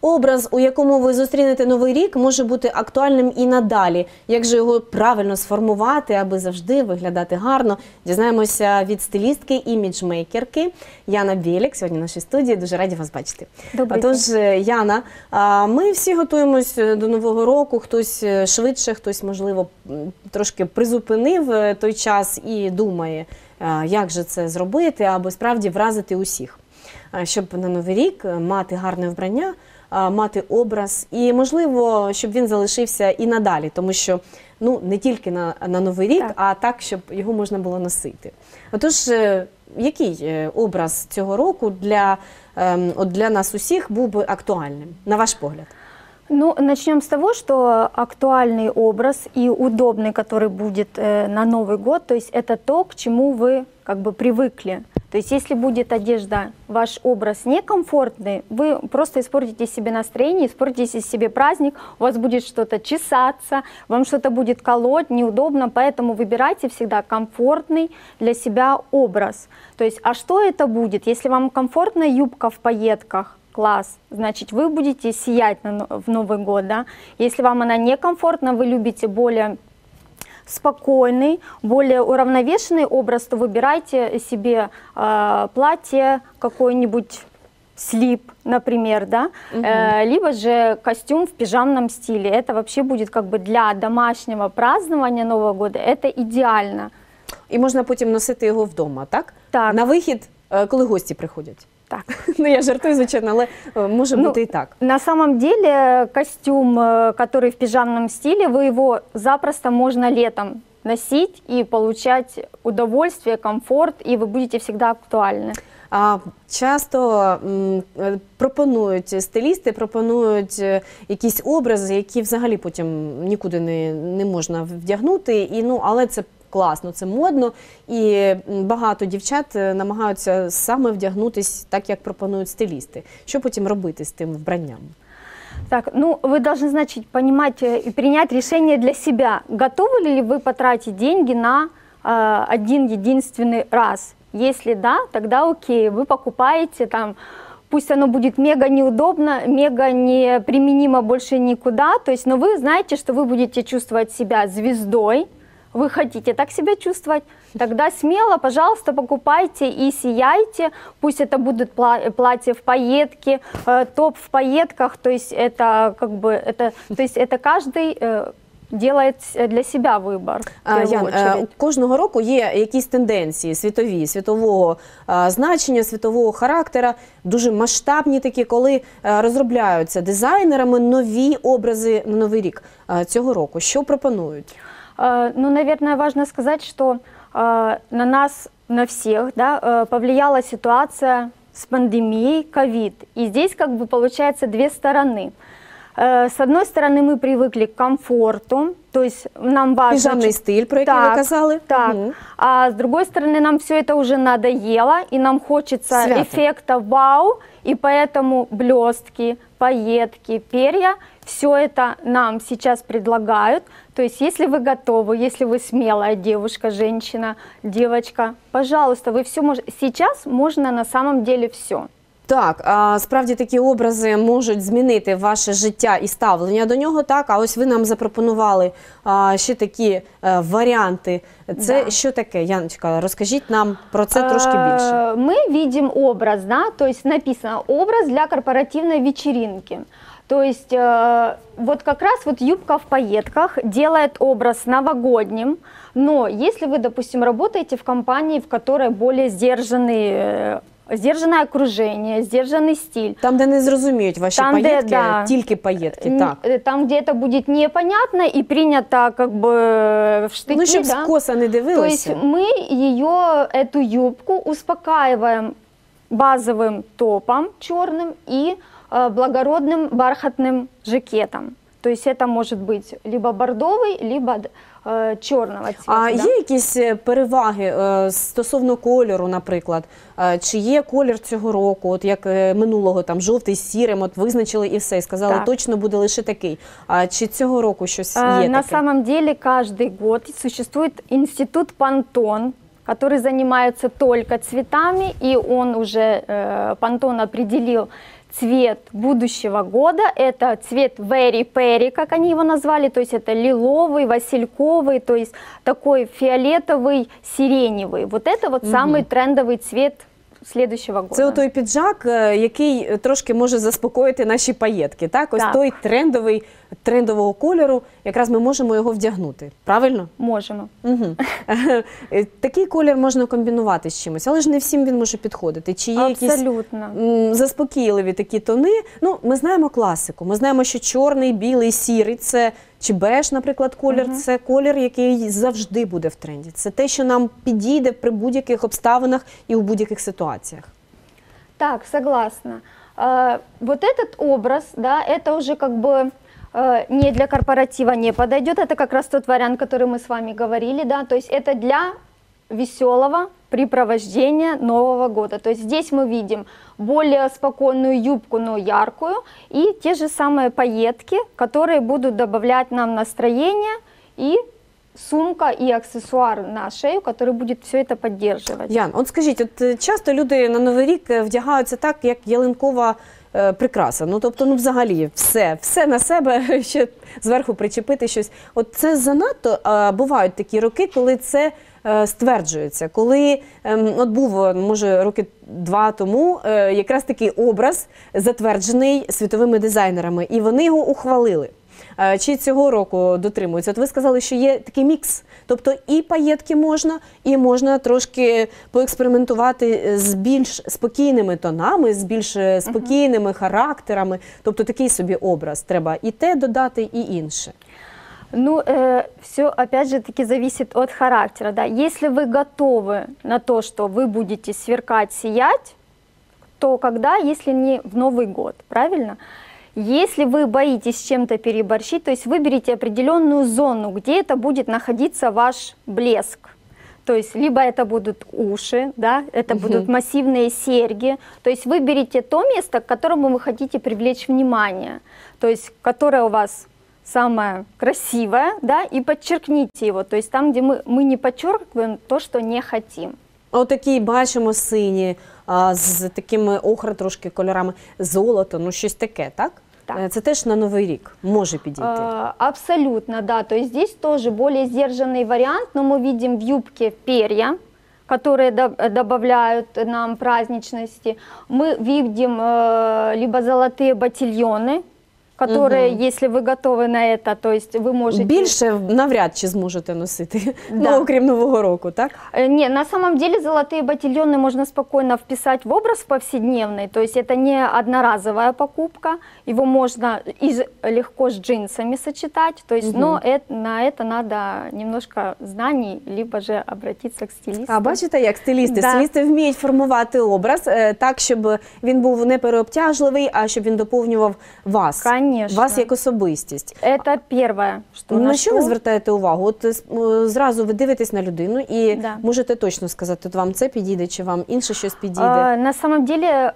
образ, у якому ви зустрінете Новий рік, може бути актуальним і надалі. Як же його правильно сформувати, аби завжди виглядати гарно? Дізнаємося від стилістки, іміджмейкерки Яна Бєлік. Сьогодні в нашій студії. Дуже раді вас бачити. Добрий день. Отож, Яна, ми всі готуємось до Нового року. Хтось швидше, хтось, можливо, трошки призупинив той час і думає, як же це зробити, аби справді вразити усіх. Щоб на Новий рік мати гарне вбрання, мати образ і, можливо, щоб він залишився і надалі, тому що не тільки на Новий рік, а так, щоб його можна було носити. Отож, який образ цього року для нас усіх був би актуальним, на ваш погляд? Ну, начнем с того, что актуальный образ и удобный, который будет на Новый год, то есть это то, к чему вы как бы привыкли. То есть если будет одежда, ваш образ некомфортный, вы просто испортите себе настроение, испортите себе праздник, у вас будет что-то чесаться, вам что-то будет колоть, неудобно, поэтому выбирайте всегда комфортный для себя образ. То есть, а что это будет? Если вам комфортная юбка в пайетках, класс, значит, вы будете сиять в Новый год, да? Если вам она некомфортна, вы любите более спокойный, более уравновешенный образ, то выбирайте себе платье, какой-нибудь слип, например, да? Либо же костюм в пижамном стиле. Это вообще будет как бы для домашнего празднования Нового года, это идеально. І можна потім носити його вдома, так? Так. На вихід, коли гості приходять. Так. Я жартую, звичайно, але може бути і так. На самом деле костюм, который в пижамном стиле, вы его запросто можно летом носить и получать удовольствие, комфорт, и вы будете всегда актуальны. Часто пропонують стилісти, пропонують якісь образи, які взагалі потім нікуди не можна вдягнути, але це класно, це модно, і багато дівчат намагаються саме вдягнутись так, як пропонують стилісти. Що потім робити з тим вбранням? Так, вы должны, значит, понимать и принять решение для себя. Готовы ли вы потратить деньги на один единственный раз? Если да, тогда окей, вы покупаете там, пусть оно будет мега неудобно, мега неприменимо больше никуда, то есть, но вы знаете, что вы будете чувствовать себя звездой, вы хотите так себя чувствовать, тогда смело, пожалуйста, покупайте и сияйте. Пусть это будут платья в пайетке, топ в пайетках, то есть это как бы это каждый делает для себя вибір. Ян, кожного року є якісь тенденції світового значення, світового характера, дуже масштабні такі, коли розробляються дизайнерами нові образи на Новий рік цього року. Що пропонують? Наверное, важно сказать, что на нас, на всех, да, повлияла ситуация с пандемией ковид. И здесь как бы получается две стороны. С одной стороны, мы привыкли к комфорту, то есть нам важно... Пижамный стиль, про який ви казали. Так. А с другой стороны, нам все это уже надоело, и нам хочется эффекта вау, и поэтому блестки, пайетки, перья, все это нам сейчас предлагают. То есть, если вы готовы, если вы смелая девушка, женщина, девочка, пожалуйста, вы все можете. Сейчас можно на самом деле все. Так, справді такі образи можуть змінити ваше життя і ставлення до нього, так? А ось ви нам запропонували ще такі варіанти. Це що таке, Яночка? Розкажіть нам про це трошки більше. Мы видим образ, да, то есть написано «образ для корпоративной вечеринки». То есть вот как раз вот юбка в пайетках делает образ новогодним, но если вы, допустим, работаете в компании, в которой более сдержанное окружение, сдержанный стиль. Там, де не зрозуміють ваші пайетки, тільки пайетки, так. Там, где это будет непонятно и принято как бы в штыки. Ну, щоб скоса не дивилися. То есть мы эту юбку успокаиваем базовым топом черным и благородным бархатным жакетом. То есть это может быть либо бордовый, либо чорного цвіту. А є якісь переваги стосовно кольору, наприклад? Чи є колір цього року, от як минулого, там жовтий з сірим, от визначили і все, і сказали, точно буде лише такий. А чи цього року щось є таке? На самом деле каждый год существует институт Pantone, который занимается только цветами, и он уже, Pantone определил цвет будущего года. Это цвет Very Perry, как они его назвали, то есть это лиловый, васильковый, то есть такой фиолетовый, сиреневый. Вот это вот самый трендовый цвет следующего года. Це той піджак, який трошки може заспокоїти наші паєтки, так? Ось Так. той трендового кольору, якраз ми можемо його вдягнути, правильно? Можемо. Угу. Такий колір можна комбінувати з чимось, але ж не всім він може підходити. Чи є Абсолютно. якісь заспокійливі такі тони? Ну, ми знаємо класику, ми знаємо, що чорний, білий, сірий – це, чи беж, наприклад, колір, це колір, який завжди буде в тренді. Це те, що нам підійде при будь-яких обставинах і у будь-яких ситуаціях. Так, согласна. Вот этот образ, да, это уже как бы не для корпоратива не подойдет. Это как раз тот вариант, который мы с вами говорили, да, то есть это для веселого препровождения Нового года. То есть здесь мы видим более спокойную юбку, но яркую, и те же самые пайетки, которые будут добавлять нам настроение, и сумка и аксессуар на шею, который будет все это поддерживать. Ян, от скажіть, от часто люди на Новий рік вдягаються так, як ялинкова прикраса. Ну, тобто, ну, взагалі, все на себе, ще зверху причепити щось. От це занадто, бувають такі роки, коли це стверджується. Коли, от був, може, роки 2 тому, якраз такий образ затверджений світовими дизайнерами, і вони його ухвалили. Чи цього року дотримуються? От ви сказали, що є такий мікс. Тобто і паєтки можна, і можна трошки поекспериментувати з більш спокійними тонами, з більш спокійними характерами. Тобто такий собі образ. Треба і те додати, і інше. Ну, все опять же таки зависит от характера, да. Если вы готовы на то, что вы будете сверкать, сиять, то когда, если не в Новый год, правильно? Если вы боитесь с чем-то переборщить, то есть выберите определенную зону, где это будет находиться ваш блеск. То есть либо это будут уши, да, это будут массивные серьги. То есть выберите то место, к которому вы хотите привлечь внимание, то есть которое у вас самое красивое, да, и подчеркните его. То есть там, где мы не подчеркиваем то, что не хотим. Отакі бачимо сині, з такими охра трошки кольорами, золото, ну щось таке, так? Так. Це теж на Новий рік може підійти. Абсолютно, да. То есть здесь тоже более сдержанный вариант, но мы видим в юбке перья, которые добавляют нам праздничности. Мы видим либо золотые ботильоны, которые, если вы готовы на это, то есть вы можете... Більше навряд чи зможете носити, Да. ну, окрім Нового року, так? Не, на самом деле золотые ботильоны можно спокойно вписать в образ повседневный, то есть это не одноразовая покупка, его можно и легко с джинсами сочетать, то есть, но на это надо немножко знаний, либо же обратиться к стилисту. А бачите, як стилісти? Да. Стилісти вміють формувати образ так, щоб він був не переобтяжливий, а щоб він доповнював вас. Конечно. Вас як особистість. Это первое, что На що ви звертаєте увагу? От зразу ви дивитесь на людину і Да. можете точно сказати, от вам це підійде, чи вам інше щось підійде. На самом деле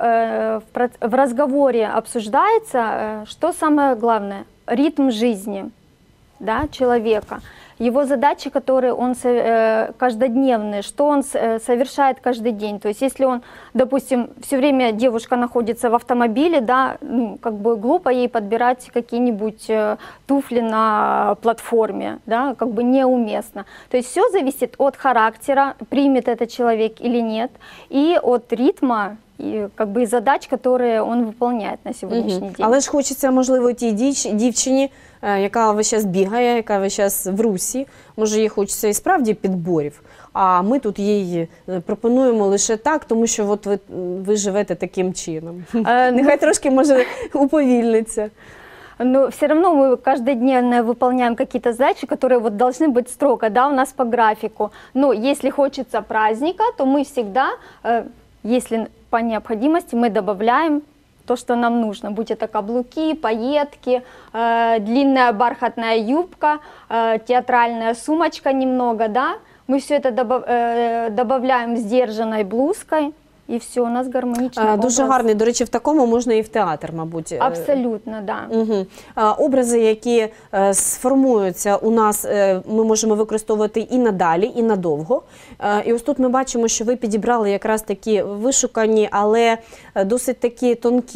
в разговоре обсуждается, что самое главное, ритм жизни, да, человека, его задачи, которые он каждодневные, что он совершает каждый день. То есть если он, допустим, все время девушка находится в автомобиле, да, ну, как бы глупо ей подбирать какие-нибудь туфли на платформе, да, как бы неуместно. То есть все зависит от характера, примет это человек или нет, и от ритма, і как бы, задач, які він виконує на сьогоднішній день. Але ж хочеться, можливо, тій дівчині, яка весь час бігає, яка весь час в русі, може їй хочеться і справді підборів, а ми тут їй пропонуємо лише так, тому що от ви живете таким чином. Нехай трошки, може, уповільниться. Но все равно мы каждодневно выполняем какие-то задачи, которые вот должны быть строго, да, у нас по графику. Но если хочется праздника, то мы всегда, если по необходимости, мы добавляем то, что нам нужно, будь это каблуки, пайетки, длинная бархатная юбка, театральная сумочка немного, да, мы все это добавляем сдержанной блузкой, і все, у нас гармонічний Дуже образ. гарний. До речі, в такому можна і в театр, мабуть. Абсолютно, да. Угу. Образи, які сформуються у нас, ми можемо використовувати і надалі, і надовго. І ось тут ми бачимо, що ви підібрали якраз такі вишукані, але досить такі тонкі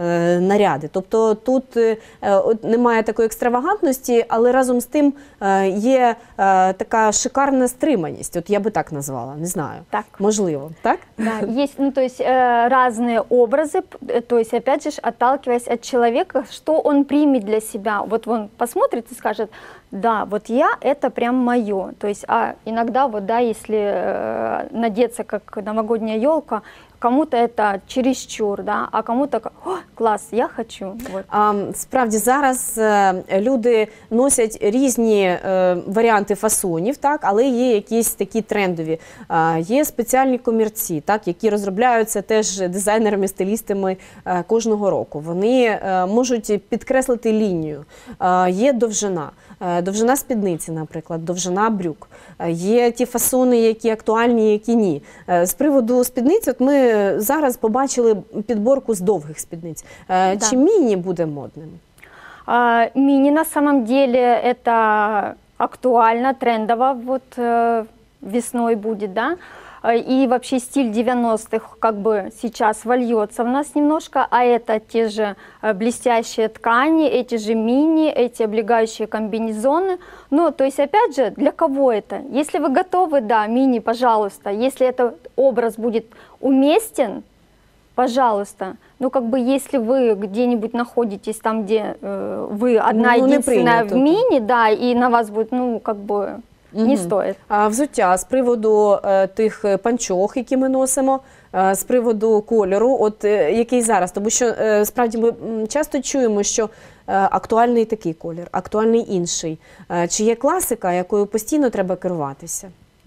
наряди. Тобто тут немає такої екстравагантності, але разом з тим є така шикарна стриманість. От я би так назвала, не знаю. Так. Можливо, так? Да, есть, ну, то есть разные образы, то есть опять же, отталкиваясь от человека, что он примет для себя. Вот он посмотрит и скажет, да, вот я, это прям мое. То есть, а иногда вот, да, если надеться как новогодняя елка, кому-то это чересчур, да, а кому-то «О, класс, я хочу». Вот. Справді зараз люди носять різні варіанти фасонів, так, але є якісь такі трендові. Є спеціальні комірці, так, які розробляються теж дизайнерами, стилістами кожного року. Вони можуть підкреслити лінію. Є довжина. Довжина спідниці, наприклад, довжина брюк. Є ті фасони, які актуальні, які ні. З приводу спідниць, от ми зараз побачили підборку з довгих спідниць. Да. Чи міні буде модним? Мини на самом деле это актуально, трендово, вот весной будет, да. И вообще стиль 90-х как бы сейчас вольется в нас немножко, а это те же блестящие ткани, эти же мини, эти облегающие комбинезоны. Ну, то есть, опять же, для кого это? Если вы готовы, да, мини, пожалуйста. Если этот образ будет уместен, пожалуйста. Ну, как бы, если вы где-нибудь находитесь там, где вы одна единственная в мини, да, и на вас будет, ну, как бы... Не стоїть. А взуття з приводу тих панчох, які ми носимо, з приводу кольору, от який зараз? Тому що справді ми часто чуємо, що актуальний такий колір, актуальний інший. Чи є класика, якою постійно треба керуватися?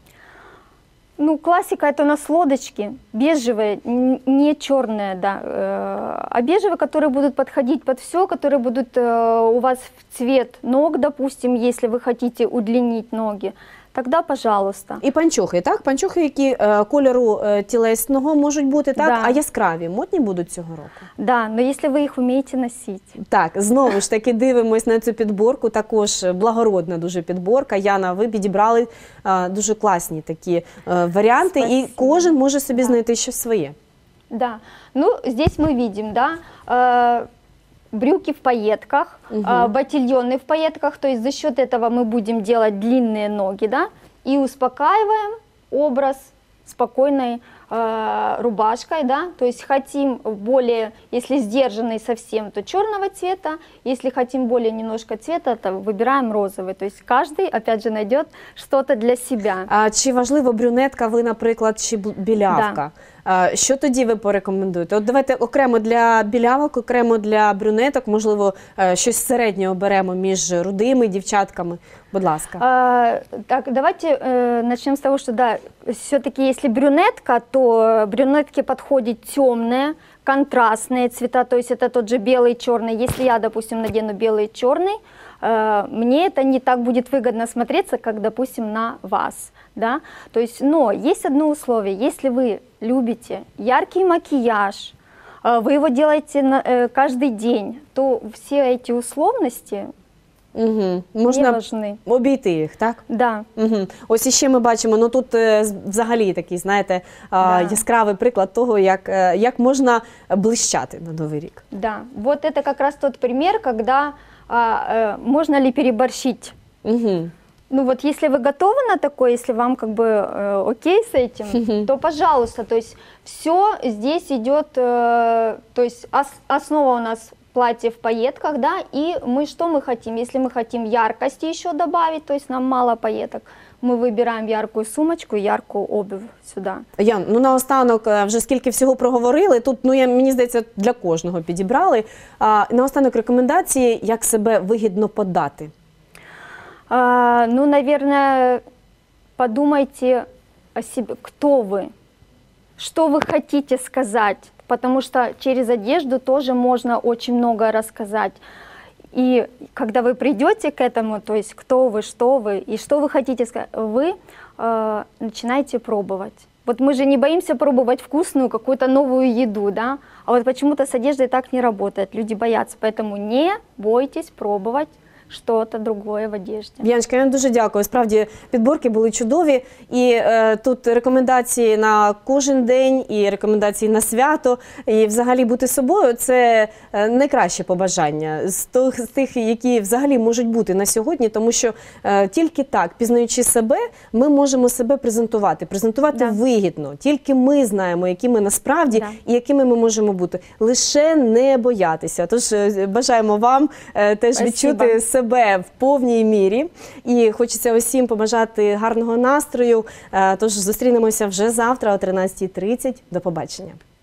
Ну, классика это у нас лодочки, бежевые, не черные, да, а бежевые, которые будут подходить под все, которые будут у вас в цвет ног, допустим, если вы хотите удлинить ноги, тогда пожалуйста. І панчохи, так? Панчохи, які кольору тілесного можуть бути, так? Да. А яскраві модні будуть цього року? Да, но если вы их умеете носить. Так, знову ж таки дивимось на цю підборку, також благородна дуже підборка. Яна, ви підібрали дуже класні такі варіанти, Спасибо. і кожен може собі знайти щось своє. Да, ну здесь мы видим, да, брюки в пайетках, ботильоны в пайетках, то есть за счет этого мы будем делать длинные ноги, да, и успокаиваем образ спокойной рубашкой, да, то есть хотим более, если сдержанный совсем, то черного цвета, если хотим более немножко цвета, то выбираем розовый, то есть каждый, опять же, найдет что-то для себя. А чи важливо брюнетка ви, наприклад, чи білявка? Що тоді ви порекомендуєте? От давайте окремо для білявок, окремо для брюнеток, можливо, щось середнє оберемо між рудими дівчатками. Будь ласка. Так, давайте начнем с того, что да, все-таки если брюнетка, то брюнетке подходит темные, контрастные цвета, то есть это тот же белый, черный. Если я, допустим, надену белый, черный, мне это не так будет выгодно смотреться, как, допустим, на вас, да. То есть, но есть одно условие: если вы любите яркий макияж, вы его делаете каждый день, то все эти условности не Можна важны. обійти їх, так? Да. Ось іще ми бачимо, ну тут взагалі такий, знаєте, яскравий приклад того, як можна блищати на Новий рік. Да, вот это как раз тот пример, когда можно ли переборщить. Ну вот если вы готовы на такое, если вам как бы окей с этим, то пожалуйста, то есть все здесь идет, то есть основа у нас платье в пайетках, да, и что мы хотим? Если мы хотим яркости еще добавить, то есть нам мало пайеток, ми вибираємо ярку сумочку, ярку обувь сюди. Ян, ну наостанок, вже скільки всього проговорили, тут, ну мені здається, для кожного підібрали. Наостанок рекомендації, як себе вигідно подати? Ну, наверное, подумайте о себе, кто вы, что вы хотите сказать, потому что через одежду тоже можно очень многое рассказать. И когда вы придете к этому, то есть кто вы и что вы хотите сказать, вы начинаете пробовать. Вот мы же не боимся пробовать вкусную какую-то новую еду, да? А вот почему-то с одеждой так не работает, люди боятся, поэтому не бойтесь пробовать что-то другое в одежде. Яночка, я вам дуже дякую. Справді, підборки були чудові. І тут рекомендації на кожен день, і рекомендації на свято. І взагалі бути собою – це найкраще побажання з тих, які взагалі можуть бути на сьогодні. Тому що тільки так, пізнаючи себе, ми можемо себе презентувати вигідно. Тільки ми знаємо, які ми насправді і якими ми можемо бути. Лише не боятися. Тож бажаємо вам теж відчути себе в повній мірі. І хочеться усім побажати гарного настрою. Тож зустрінемося вже завтра о 13:30. До побачення.